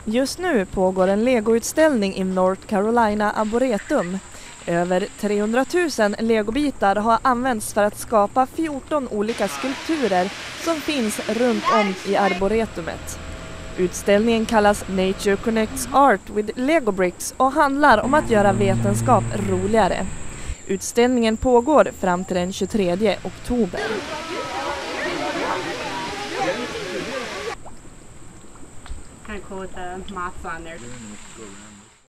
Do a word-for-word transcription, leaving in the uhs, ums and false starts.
Just nu pågår en legoutställning i North Carolina Arboretum. Över trehundratusen legobitar har använts för att skapa fjorton olika skulpturer som finns runt om i arboretumet. Utställningen kallas Nature Connects Art with Lego Bricks och handlar om att göra vetenskap roligare. Utställningen pågår fram till den tjugotredje oktober. Kind of cool with the moths on there.